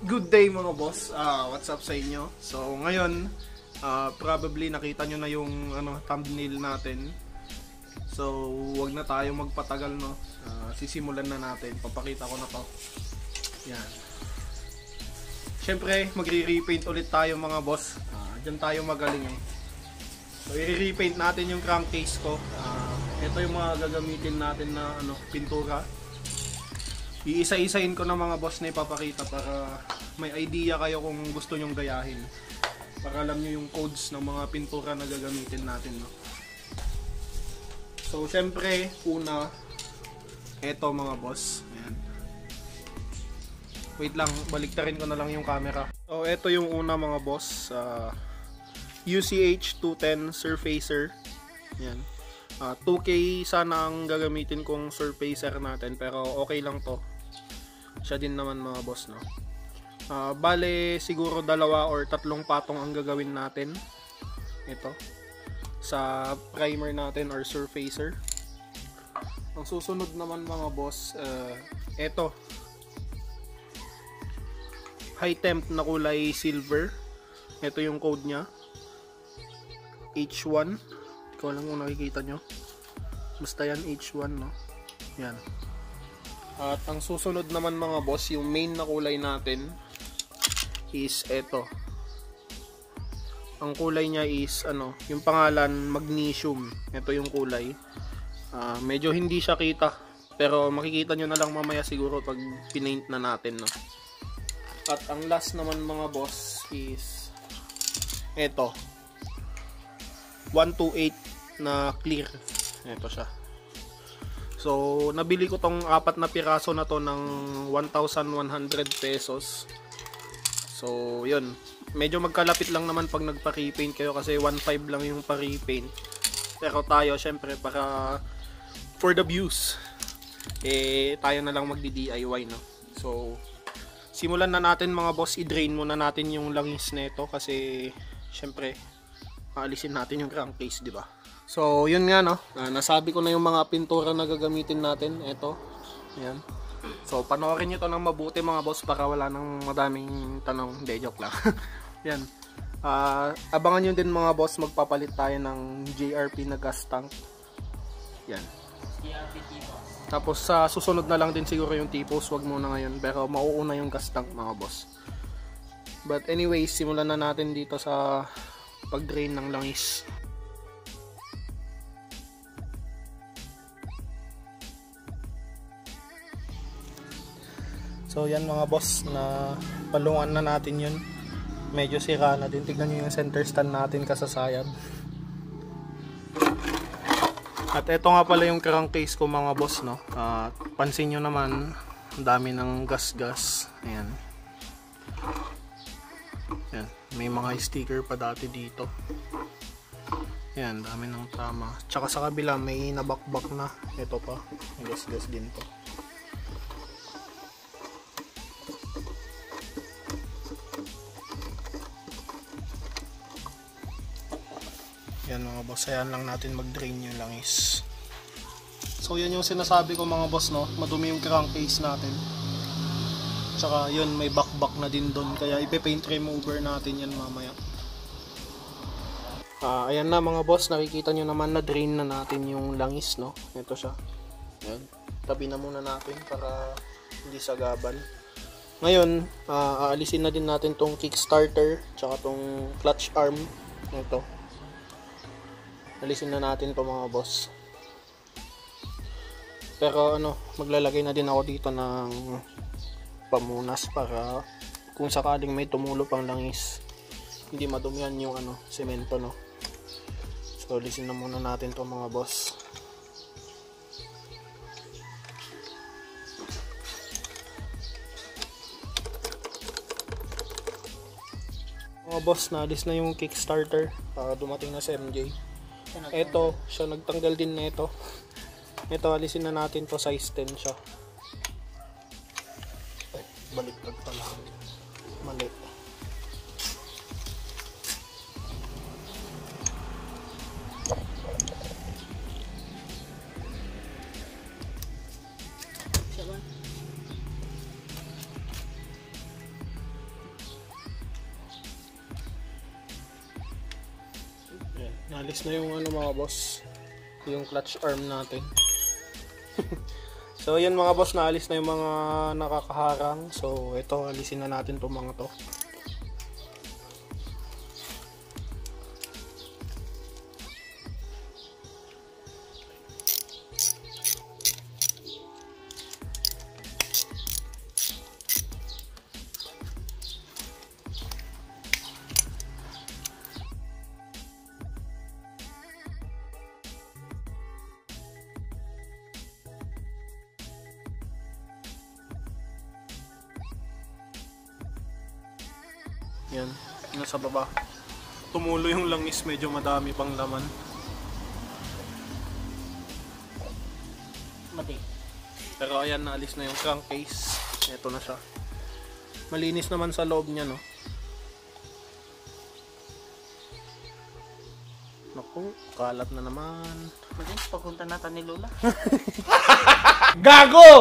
Good day mga boss. What's up sa inyo? So ngayon, probably nakita nyo na yung thumbnail natin. So wag na tayo magpatagal, no. Sisimulan na natin. Papakita ko na to. Yan. Syempre, magre-repaint ulit tayo mga boss. Diyan tayo magaling eh. So i-repaint natin yung crankcase ko. Ito yung mga gagamitin natin na pintura. Iisa-isahin ko na mga boss na ipapakita para may idea kayo kung gusto nyong gayahin. Para alam nyo yung codes ng mga pintura na gagamitin natin, no? So, syempre, una, eto mga boss. Ayan. Wait lang, baliktarin ko na lang yung camera. So, eto yung una mga boss. UCH 210 Surfacer. Ayan. 2K sana ang gagamitin kong Surfacer natin, pero okay lang to. Siya din naman mga boss, no. Bale siguro 2 or 3 patong ang gagawin natin. Ito sa primer natin or surfacer. Ang susunod naman mga boss, ito high temp na kulay silver. Ito yung code nya, H1. Ikaw lang kung nakikita nyo, basta yan H1, no. Yan. At ang susunod naman mga boss, yung main na kulay natin is eto. Ang kulay niya is yung pangalan magnesium. Ito yung kulay. Medyo hindi siya kita, pero makikita nyo na lang mamaya siguro pag pinaint na natin, no. At ang last naman mga boss is eto, 128 na clear. Ito siya. So, nabili ko tong 4 na piraso na to ng 1,100 pesos. So, yun. Medyo magkalapit lang naman pag nagpa-repaint kayo kasi 1,500 lang yung pa-repaint. Pero tayo, syempre, para for the views, tayo na lang magdi-DIY, no? So, simulan na natin mga boss. I-drain muna natin yung langis nito kasi, syempre, maalisin natin yung crankcase, di ba? So, yun nga, no. Nasabi ko na yung mga pintura na gagamitin natin. Ito. Ayan. So, panoorin nyo to ng mabuti mga boss para wala nang madaming tanong. Hindi, joke lang. Yan. Abangan nyo din mga boss, magpapalit tayo ng JRP na gas tank. Yan. Tapos, sa susunod na lang din siguro yung T-post. Wag muna ngayon. Pero, mauuna yung gas tank mga boss. But anyways, simulan na natin dito sa pag-drain ng langis. So yan mga boss, na palungan na natin yun. Medyo sira na din. Tignan nyo yung center stand natin kasasayad. At ito nga pala yung crankcase ko mga boss, no. Pansin nyo naman, ang dami ng gas-gas. Ayan. Ayan. May mga sticker pa dati dito. Ayan, dami ng tama. Tsaka sa kabila may nabakbak na. Ito pa, may gas-gas din to. Yan mga boss, ayan lang natin mag-drain yung langis. So yan yung sinasabi ko mga boss, no, madumi yung crankcase natin. Tsaka yun, may bakbak na din doon, kaya ipe-paint remover natin yan mamaya. Ayan na mga boss, nakikita nyo naman na drain na natin yung langis, no. Ito siya. Ayan. Tabi na muna natin para hindi sagaban. Ngayon, aalisin na din natin tong kickstarter tsaka tong clutch arm. Ito. Alisin na natin to mga boss. Pero maglalagay na din ako dito ng pamunas para kung sakaling may tumulo pang langis, hindi madumihan yung semento, no. So alisin na muna natin to mga boss. Mga boss, naalis na yung kickstarter. Dumating na si MJ. Ito, siya nagtanggal din na ito. Ito, alisin na natin to, size 10 siya. Ay, baliktad pala. Mali. Nalis na yung ano mga boss, yung clutch arm natin. So yan mga boss, naalis na yung mga nakakaharang. So ito, alisin na natin itong mga to. Yan, nasa baba. Tumulo yung langis, medyo madami pang laman. Mati. Pero ayan, naalis na yung crankcase. Ito na siya. Malinis naman sa loob niya, no? Naku, kalat na naman. Mati, papunta natin ni Lola. Gago!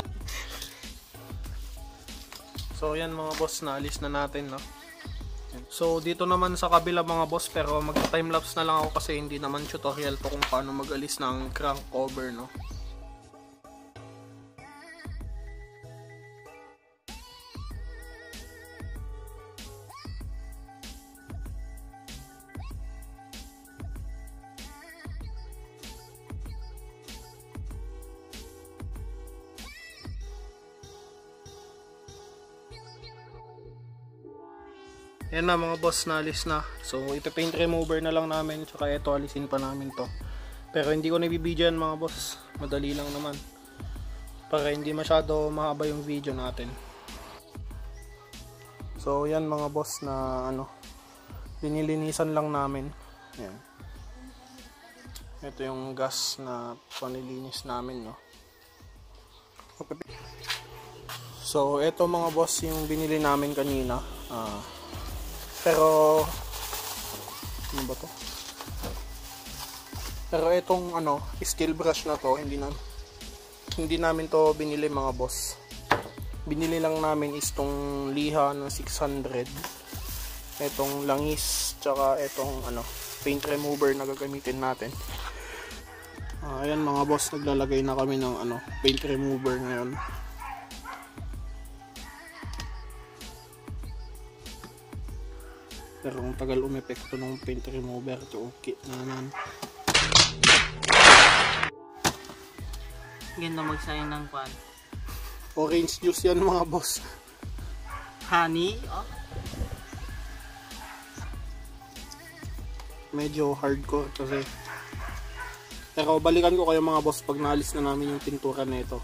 So yan mga boss, naalis na natin, no? So dito naman sa kabila mga boss, pero mag-timelapse na lang ako kasi hindi naman tutorial to kung paano mag-alis ng crank cover, no? Yan na mga boss, naalis na. So ipe-paint remover na lang namin, tsaka ito alisin pa namin to. Pero hindi ko nabibidyoan mga boss, madali lang naman. Para hindi masyado mahaba yung video natin. So yan mga boss na ano, linilinisan lang namin. Yan. Ito yung gas na panilinis namin, no. So ito mga boss yung binili namin kanina. Pero ano ba to? Pero itong ano, steel brush na to, hindi namin to binili mga boss. Binili lang namin is tong liha na 600. Itong langis, tsaka itong ano, paint remover na gagamitin natin. Ayan mga boss, naglalagay na kami ng ano, paint remover ngayon. Pero ang tagal umepekto ng paint remover, ito okay na naman. Ganda magsayang ng kwan. Orange juice yan mga boss. Honey, oh. Medyo hardcore kasi. Pero balikan ko kayo mga boss pag naalis na namin yung pintura nito.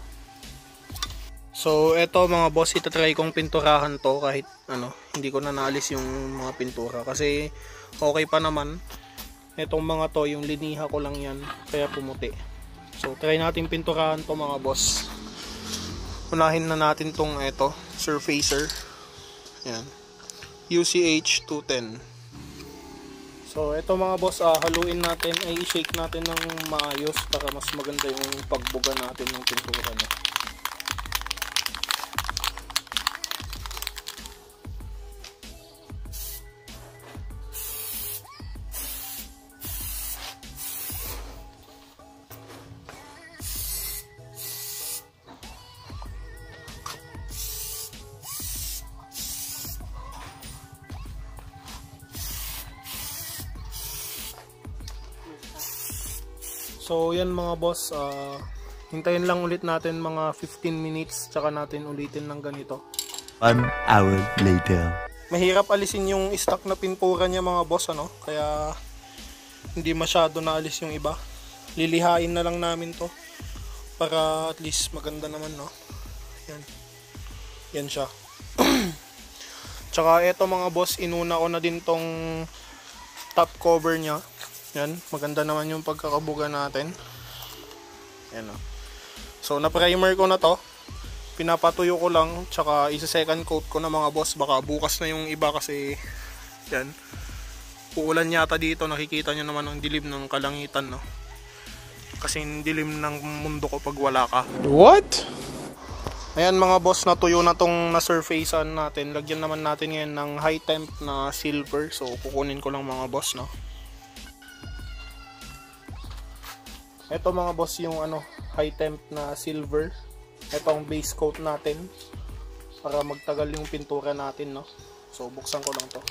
So eto mga boss, itatry kong pinturahan to kahit ano, hindi ko na naalis yung mga pintura kasi okay pa naman. Etong mga to, yung liniha ko lang yan, kaya pumuti. So try natin pinturahan to mga boss. Unahin na natin tong eto, surfacer. Yan. UCH 210. So eto mga boss, haluin natin, ay i-shake natin ng maayos para mas maganda yung pagbuga natin ng pintura niya. So yan mga boss, hintayin lang ulit natin mga 15 minutes tsaka natin ulitin ng ganito. 1 hour later. Mahirap alisin yung stock na pintura niya mga boss, ano? Kaya hindi masyado naalis yung iba. Lilihain na lang namin to para at least maganda naman, no? Yan. Yan siya. Tsaka eto mga boss, inuna ko na din tong top cover niya. Yan, maganda naman yung pagkakabuga natin. Yan o. So, na-primer ko na to. Pinapatuyo ko lang, tsaka isa-second coat ko na mga boss. Baka bukas na yung iba kasi, yan. Uulan yata dito, nakikita nyo naman ang dilim ng kalangitan, no? Kasi dilim ng mundo ko pag wala ka. What? Ayan mga boss, natuyo na tong na-surfacean natin. Lagyan naman natin ngayon ng high temp na silver. So, kukunin ko lang mga boss, no? Ito mga boss yung high temp na silver. Ito ang base coat natin para magtagal yung pintura natin, no. So buksan ko lang to.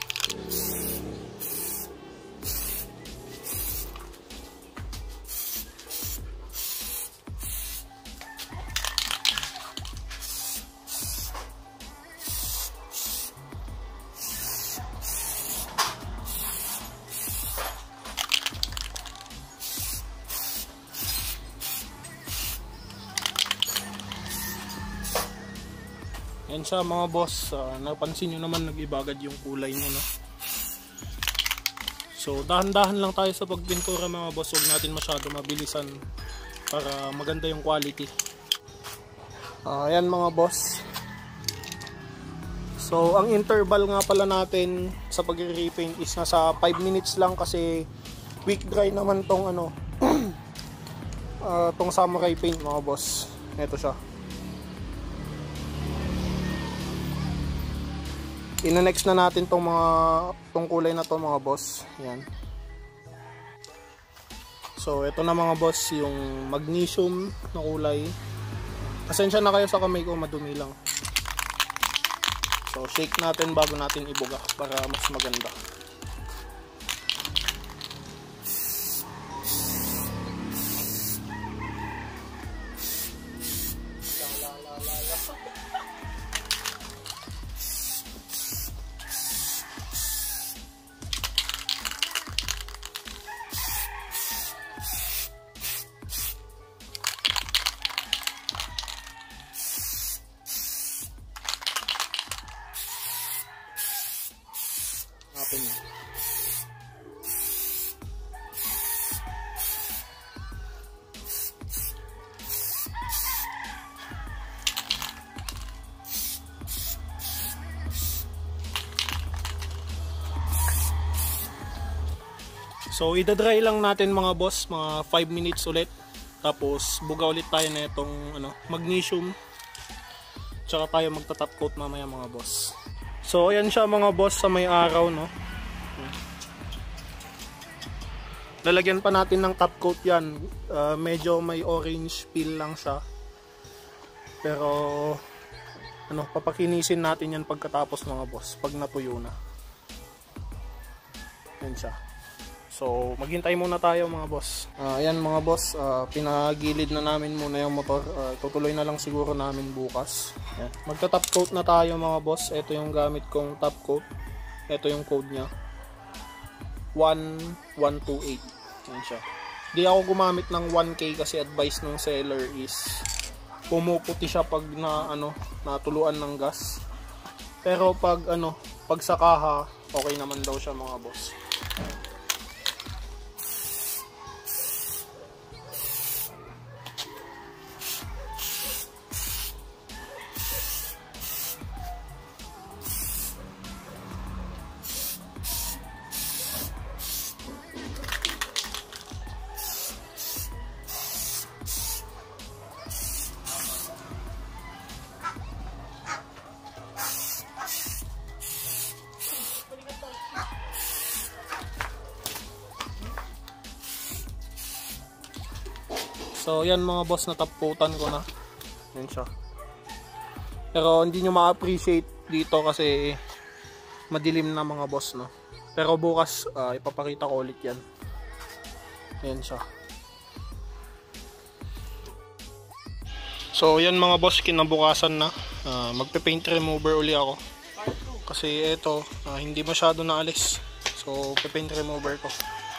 Yan siya mga boss, napansin nyo naman nag-ibagad yung kulay nyo, no? So dahan-dahan lang tayo sa pagpintura mga boss, huwag natin masyado mabilisan para maganda yung quality. Yan mga boss. So ang interval nga pala natin sa pag-repaint is nasa 5 minutes lang kasi quick dry naman tong tong samurai paint mga boss. Ito siya. Ina-next na natin tong kulay na to mga boss. Yan. So ito na mga boss yung magnesium na kulay. Pasensya na kayo sa kamay ko, madumi lang. So shake natin bago natin ibuga para mas maganda. So idadry lang natin mga boss, mga 5 minutes ulit. Tapos buga ulit tayo na itong magnesium. Tsaka tayo magta-top coat mamaya mga boss. So ayan siya mga boss sa may araw, no. Lalagyan pa natin ng top coat yan. Medyo may orange peel lang siya. Pero papakinisin natin yan pagkatapos mga boss, pag natuyo na. Yan siya. So maghintay muna tayo mga boss. Ayan mga boss, pinagilid na namin muna yung motor. Tutuloy na lang siguro namin bukas. Ayan. Magta-top coat na tayo mga boss. Ito yung gamit kong top coat. Ito yung code nya 1128. Ayan siya. Di ako gumamit ng 1K kasi advice ng seller is pumuputi siya pag natuluan ng gas. Pero pag sa kaha, okay naman daw siya mga boss. So yan mga boss, natapputan ko na. Yan siya. Pero hindi nyo ma-appreciate dito kasi madilim na mga boss, no. Pero bukas ipapakita ko ulit yan. Yan siya. So yan mga boss, kinabukasan na. Magpe-paint remover uli ako. Kasi ito, hindi masyado naalis. So pe-paint remover ko.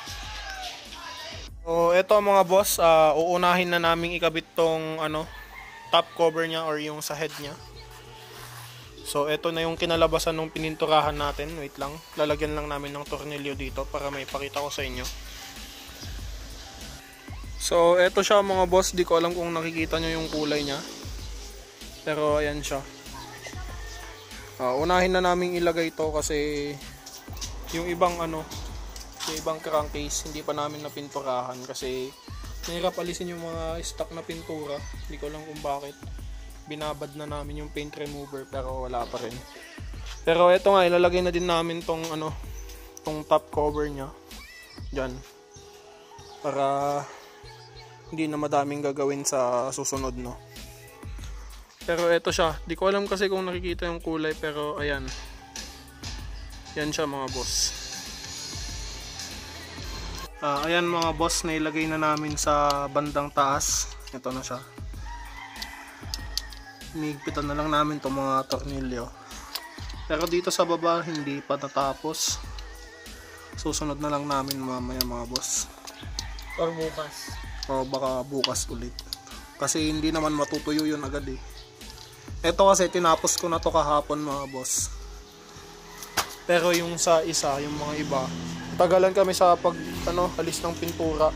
So ito mga boss, uunahin na naming ikabit tong top cover niya or yung sa head niya. So ito na yung kinalabasan ng pininturahan natin. Wait lang, lalagyan lang namin ng tornilyo dito para may pakita ko sa inyo. So ito siya mga boss, di ko alam kung nakikita nyo yung kulay niya. Pero ayan siya. Unahin na naming ilagay ito kasi yung ibang yung ibang crankcase hindi pa namin napinturahan kasi nahirap alisin yung mga stock na pintura. Hindi ko alam kung bakit. Binabad na namin yung paint remover pero wala pa rin. Pero eto nga, ilalagay na din namin tong tong top cover nya diyan para hindi na madaming gagawin sa susunod, no. Pero eto siya, di ko alam kasi kung nakikita yung kulay, pero ayan, yan siya mga boss. Ayan mga boss, nailagay na namin sa bandang taas. Ito na siya. Hinigpitan na lang namin itong mga tornilyo. Pero dito sa baba hindi pa natapos. Susunod na lang namin mamaya mga boss. Or bukas. O baka bukas ulit. Kasi hindi naman matutuyo yun agad eh. Ito kasi tinapos ko na to kahapon mga boss. Pero yung sa isa, yung mga iba, tagalan kami sa alis ng pintura.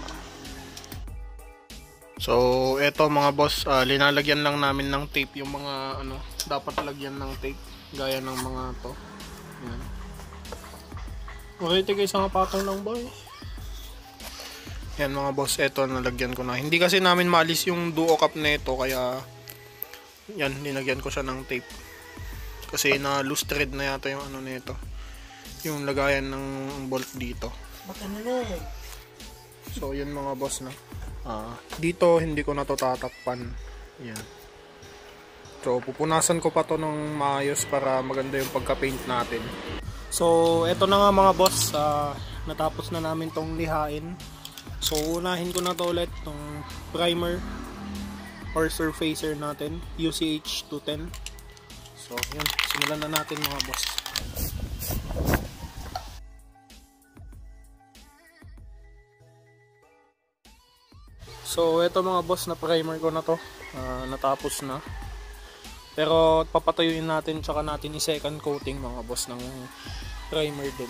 So eto mga boss, linalagyan lang namin ng tape yung mga dapat lagyan ng tape. Gaya ng mga to. Yan. Okay, tigay isang patong lang ba eh. Yan mga boss, eto nalagyan ko na. Hindi kasi namin maalis yung duo cap na ito, kaya yan, nilagyan ko siya ng tape. Kasi na loose thread na yata yung nito. Yung lagayan ng bolt dito. Baka na. So yun mga boss na. Dito hindi ko na to tatakpan. Yan. So pupunasan ko pa to ng maayos para maganda yung pagka-paint natin. So eto na nga mga boss, natapos na namin tong lihain. So unahin ko na to ulit tong primer or surfacer natin, UCH 210. So yun, simulan na natin mga boss. So eto mga boss, na primer ko na to, natapos na. Pero papatuyuin natin, tsaka natin i-second coating mga boss ng primer din.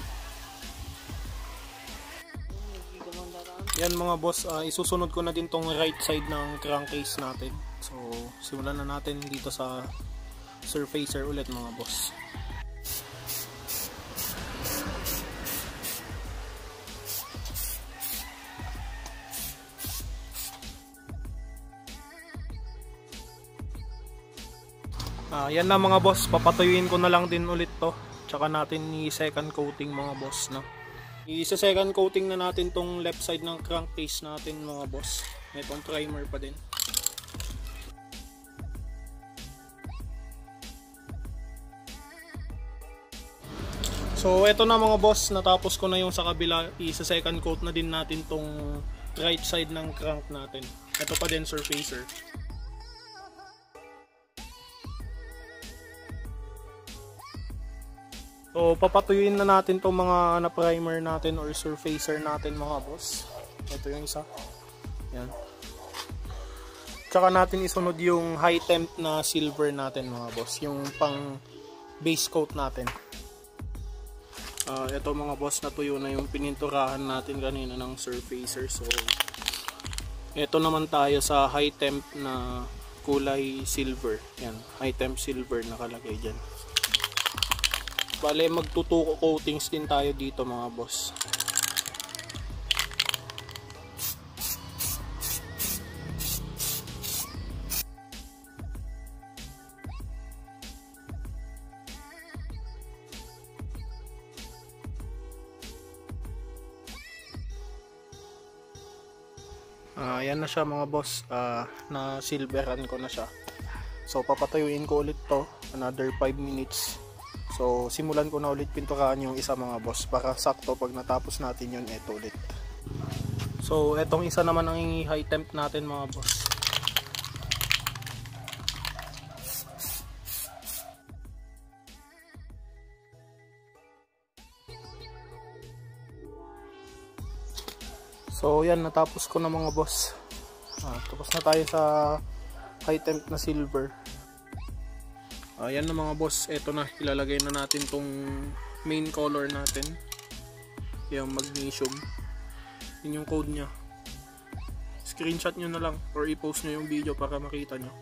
Yan mga boss, isusunod ko na din tong right side ng crankcase natin. So simulan na natin dito sa surfacer ulit mga boss. Yan na mga boss, papatuyuin ko na lang din ulit to. Tsaka natin i-second coating mga boss, no. I-second coating na natin tong left side ng crankcase natin mga boss. Itong primer pa din. So eto na mga boss, natapos ko na yung sa kabila. I-second coat na din natin tong right side ng crank natin. Ito pa din surfacer. So papatuyuin na natin tong mga na-primer natin or surfacer natin mga boss. Ito yung isa. Yan. Tsaka natin isunod yung high temp na silver natin mga boss. Yung pang base coat natin. Ito mga boss, natuyo na yung pininturahan natin kanina ng surfacer. So ito naman tayo sa high temp na kulay silver. Yan, high temp silver nakalagay dyan. Bale, magtutuko coatings din tayo dito mga boss. Yan na siya mga boss, na silveran ko na siya. So papatuyuin ko ulit to, another 5 minutes. So simulan ko na ulit pinturahan yung isa mga boss, para sakto pag natapos natin yun, eto ulit. So etong isa naman ang high temp natin mga boss. So yan, natapos ko na mga boss. Tapos na tayo sa high temp na silver. Yan na mga boss, eto na, ilalagay na natin tong main color natin, yung magnesium. Yun yung code nya. Screenshot nyo na lang or i-post nyo yung video para makita nyo.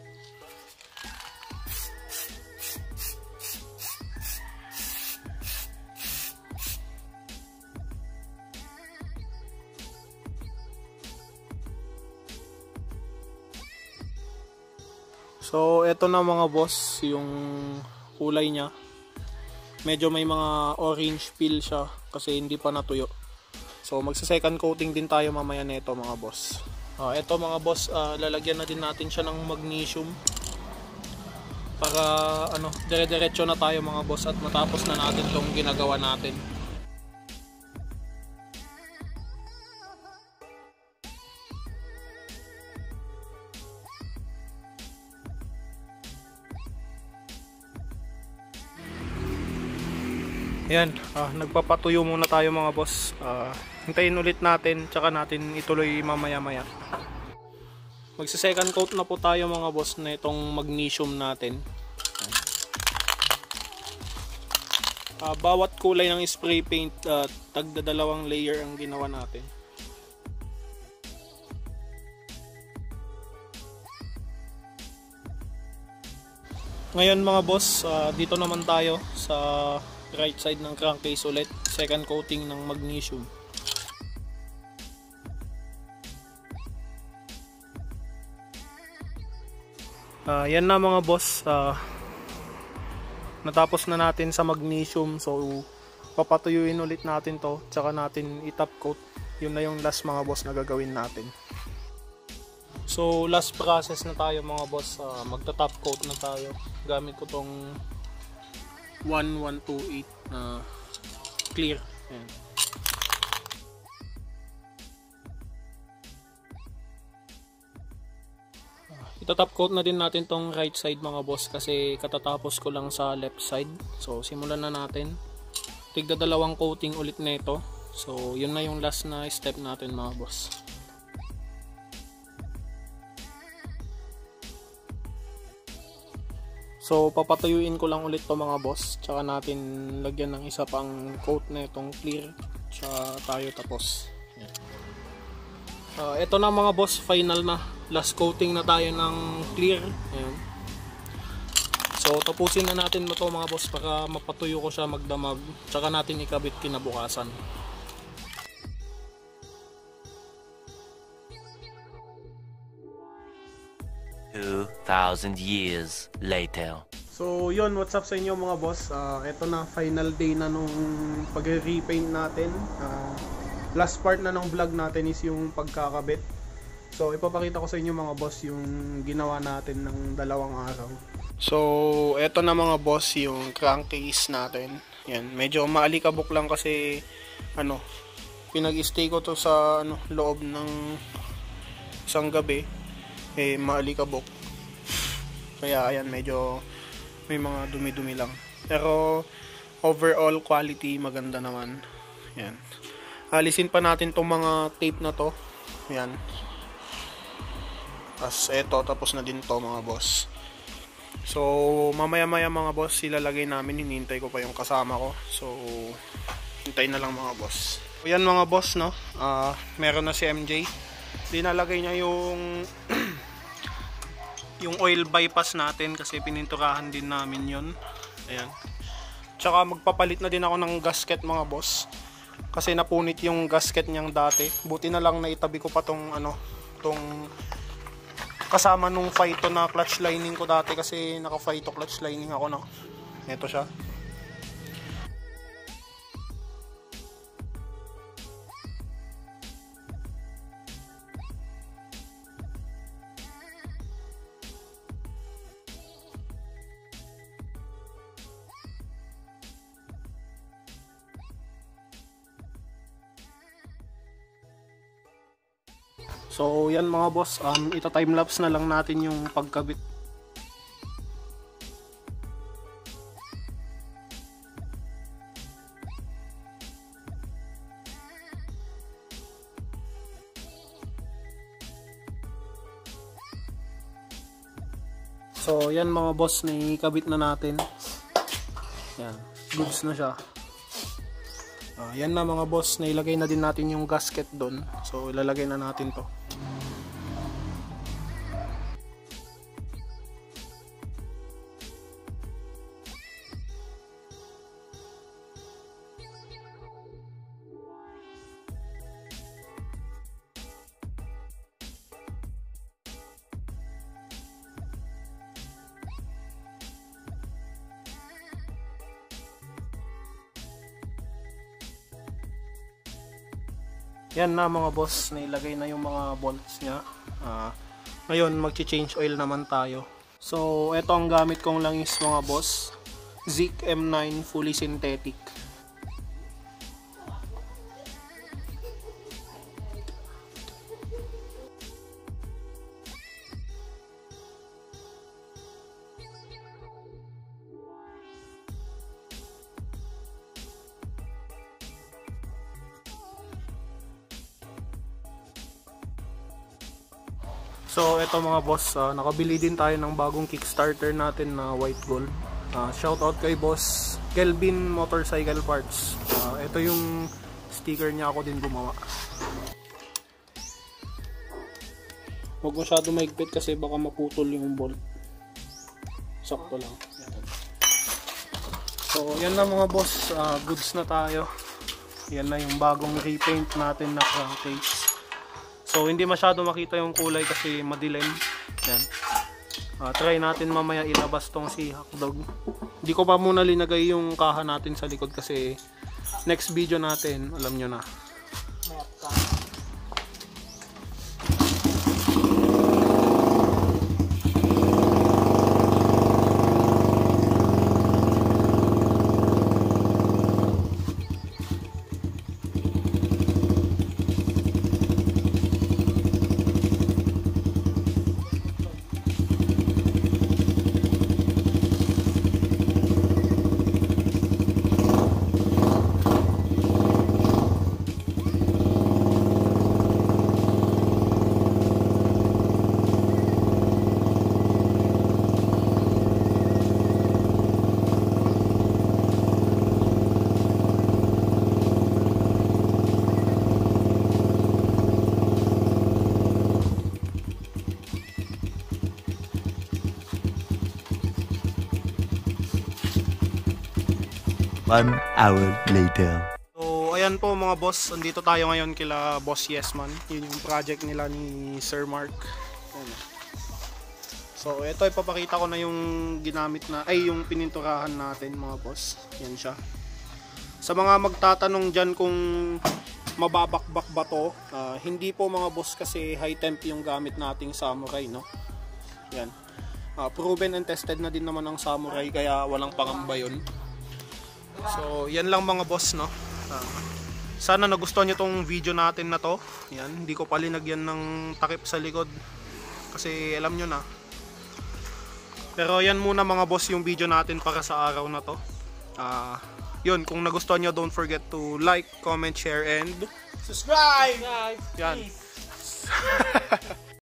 So eto na mga boss, yung kulay nya. Medyo may mga orange peel siya kasi hindi pa natuyo. So magsa second coating din tayo mamaya nito mga boss. Ito mga boss, lalagyan na din natin siya ng magnesium para dire-diretso na tayo mga boss at matapos na natin tong ginagawa natin. Ayan, nagpapatuyo muna tayo mga boss. Hintayin ulit natin, tsaka natin ituloy mamaya-maya. Magsa-second coat na po tayo mga boss na itong magnesium natin. Bawat kulay ng spray paint, tagda-2 layer ang ginawa natin. Ngayon mga boss, dito naman tayo sa right side ng crankcase ulit, second coating ng magnesium. Yan na mga boss, natapos na natin sa magnesium, so papatuyuin ulit natin to, tsaka natin i-top coat. Yun na yung last mga boss na gagawin natin. So last process na tayo mga boss, magta-top coat na tayo. Gamit ko tong 1128 na clear. Ayan. Ita-top coat na din natin tong right side mga boss kasi katatapos ko lang sa left side. So simulan na natin. Tigda 2 coating ulit na ito. So yun na yung last na step natin mga boss. So papatuyuin ko lang ulit to mga boss, tsaka natin lagyan ng isa pang coat na itong clear, tsaka tayo tapos. Ito na mga boss, final na, last coating na tayo ng clear. Ayan. So tapusin na natin ito mga boss para mapatuyo ko siya magdamag, tsaka natin ikabit kinabukasan. 2,000 years later. So yun, what's up sa inyo mga boss. Ito na, final day na nung pag-repaint natin. Last part na ng vlog natin is yung pagkakabit. So ipapakita ko sa inyo mga boss yung ginawa natin ng 2 araw. So ito na mga boss yung crankcase natin. Yan, medyo maalikabok lang kasi pinag-stay ko to sa loob ng isang gabi. Maalikabok. Kaya ayan, medyo may mga dumi-dumi lang. Pero overall quality maganda naman. Ayan. Alisin pa natin tong mga tape na to. Ayan. Tapos na din to mga boss. So mamaya-maya mga boss, ilalagay namin. Hinihintay ko pa yung kasama ko. So hintayin na lang mga boss. Ayan mga boss, no. Meron na si MJ. Dinalagay niya yung yung oil bypass natin kasi pininturahan din namin yun. Ayan. Tsaka magpapalit na din ako ng gasket mga boss kasi napunit yung gasket niyang dati. Buti na lang naitabi ko pa tong kasama nung Phyto na clutch lining ko dati kasi naka Phyto clutch lining ako, no. Ito siya. So yan mga boss, ita-timelapse na lang natin yung pagkabit. So yan mga boss, nakikabit na natin. Yan, goods na siya. Yan na mga boss, nailagay na din natin yung gasket doon. So ilalagay na natin to. yan na mga boss, nailagay na yung mga bolts niya. Ngayon magchi-change oil naman tayo. So ito ang gamit kong langis mga boss, Zik M9 fully synthetic. So eto mga boss, nakabili din tayo ng bagong Kickstarter natin na white gold. Shoutout kay boss Kelvin Motorcycle Parts. Ito yung sticker niya, ako din gumawa. Huwag masyado maigpit kasi baka maputol yung bolt. Sakto lang. So yan lang mga boss, goods na tayo. Yan na yung bagong repaint natin na crankcase. So hindi masyado makita yung kulay kasi madilim. Yan. Try natin mamaya ilabas tong si Hotdog. Hindi ko pa muna linagay yung kaha natin sa likod kasi next video natin, alam nyo na. One hour later. So ayan po mga boss, andito tayo ngayon kila Boss Yesman. Yun yung project nila ni Sir Mark. So ito ipapakita ko na yung ginamit na, yung pininturahan natin mga boss. Yan siya. Sa mga magtatanong dyan kung mababakbak ba to, hindi po mga boss kasi high temp yung gamit nating Samurai, no? Yan. Proven and tested na din naman ang Samurai kaya walang pangamba yun. So yan lang mga boss, no? Sana nagustuhan nyo tong video natin na to. Yan, hindi ko pa linagyan ng takip sa likod kasi alam nyo na. Pero yan muna mga boss yung video natin para sa araw na to. Yun, kung nagustuhan nyo, don't forget to like, comment, share, and Subscribe! yan.